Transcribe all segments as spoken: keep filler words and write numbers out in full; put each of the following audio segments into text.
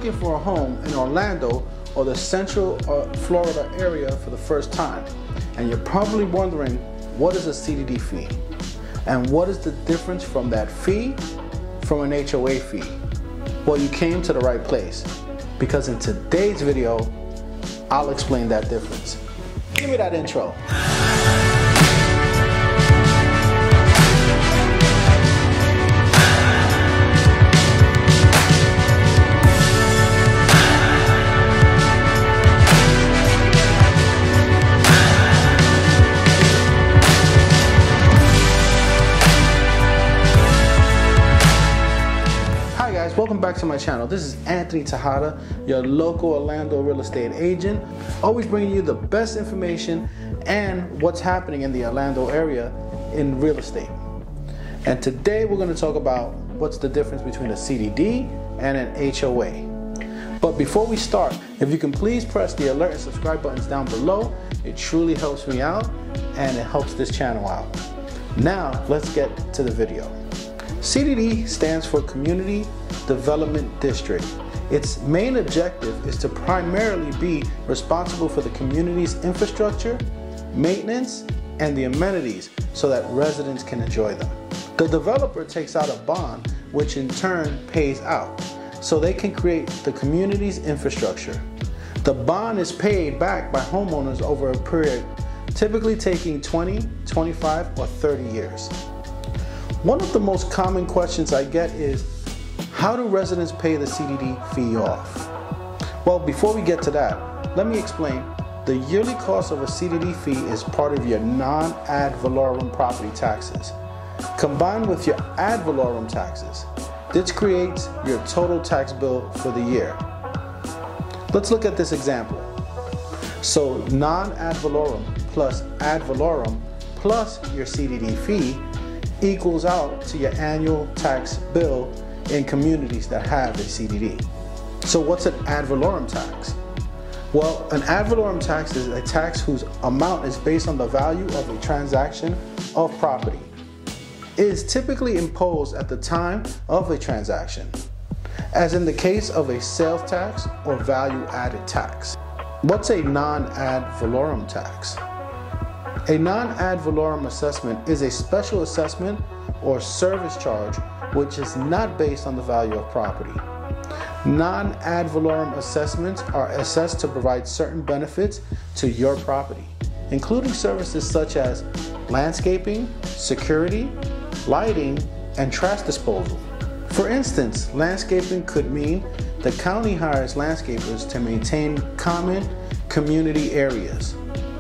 looking for a home in Orlando or the Central uh, Florida area for the first time, and you're probably wondering, what is a C D D fee? And what is the difference from that fee from an H O A fee? Well, you came to the right place, because in today's video, I'll explain that difference. Give me that intro. Welcome back to my channel. This is Anthony Tejada, your local Orlando real estate agent, always bringing you the best information and what's happening in the Orlando area in real estate. And today we're going to talk about what's the difference between a C D D and an H O A. But before we start, if you can please press the alert and subscribe buttons down below, it truly helps me out and it helps this channel out. Now let's get to the video. C D D stands for Community Development District. Its main objective is to primarily be responsible for the community's infrastructure, maintenance, and the amenities so that residents can enjoy them. The developer takes out a bond, which in turn pays out, so they can create the community's infrastructure. The bond is paid back by homeowners over a period typically taking twenty, twenty-five, or thirty years. One of the most common questions I get is, how do residents pay the C D D fee off? Well, before we get to that, let me explain. The yearly cost of a C D D fee is part of your non-ad valorem property taxes, combined with your ad valorem taxes. This creates your total tax bill for the year. Let's look at this example. So non-ad valorem plus ad valorem plus your C D D fee equals out to your annual tax bill in communities that have a C D D. So what's an ad valorem tax? Well, an ad valorem tax is a tax whose amount is based on the value of a transaction of property. It is typically imposed at the time of a transaction, as in the case of a sales tax or value-added tax. What's a non-ad valorem tax? A non-ad valorem assessment is a special assessment or service charge which is not based on the value of property. Non-ad valorem assessments are assessed to provide certain benefits to your property, including services such as landscaping, security, lighting, and trash disposal. For instance, landscaping could mean the county hires landscapers to maintain common community areas.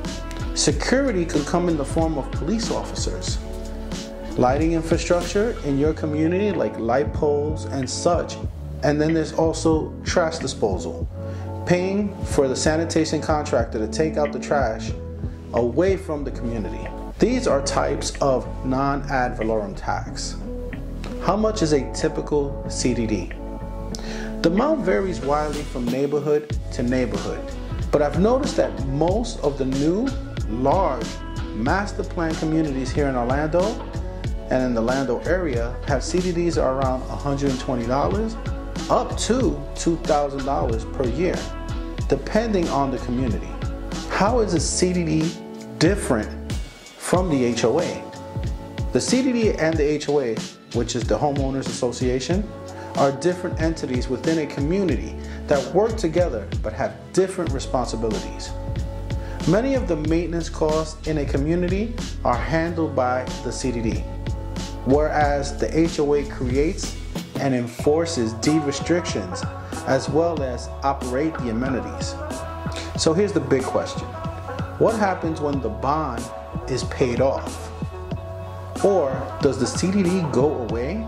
Security could come in the form of police officers. Lighting infrastructure in your community like light poles and such. And then there's also trash disposal, paying for the sanitation contractor to take out the trash away from the community. These are types of non-ad valorem tax. How much is a typical C D D? The amount varies widely from neighborhood to neighborhood, but I've noticed that most of the new large master plan communities here in Orlando and in the Orlando area have C D Ds are around one hundred twenty dollars up to two thousand dollars per year, depending on the community. How is a C D D different from the H O A? The C D D and the H O A, which is the Homeowners Association, are different entities within a community that work together but have different responsibilities. Many of the maintenance costs in a community are handled by the C D D, whereas the H O A creates and enforces deed restrictions as well as operate the amenities. So here's the big question. What happens when the bond is paid off? Or does the C D D go away?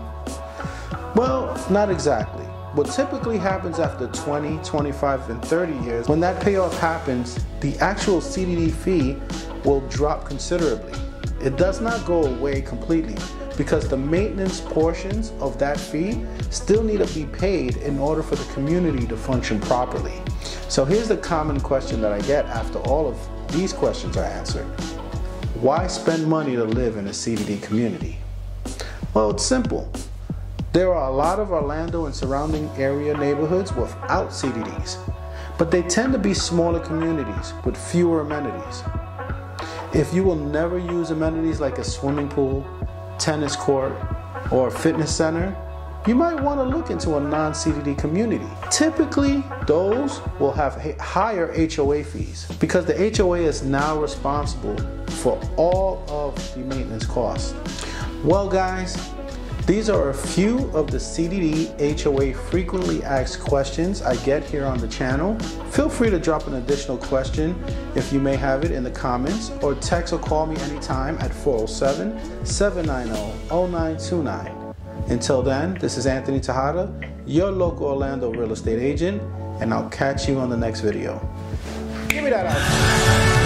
Well, not exactly. What typically happens after twenty, twenty-five, and thirty years, when that payoff happens, the actual C D D fee will drop considerably. It does not go away completely because the maintenance portions of that fee still need to be paid in order for the community to function properly. So here's the common question that I get after all of these questions are answered. Why spend money to live in a C D D community? Well, it's simple. There are a lot of Orlando and surrounding area neighborhoods without C D Ds, but they tend to be smaller communities with fewer amenities. If you will never use amenities like a swimming pool, tennis court, or a fitness center, you might want to look into a non-C D D community. Typically, those will have higher H O A fees because the H O A is now responsible for all of the maintenance costs. Well guys, these are a few of the C D D H O A frequently asked questions I get here on the channel. Feel free to drop an additional question if you may have it in the comments, or text or call me anytime at four oh seven, seven nine oh, oh nine two nine. Until then, this is Anthony Tejada, your local Orlando real estate agent, and I'll catch you on the next video. Give me that out.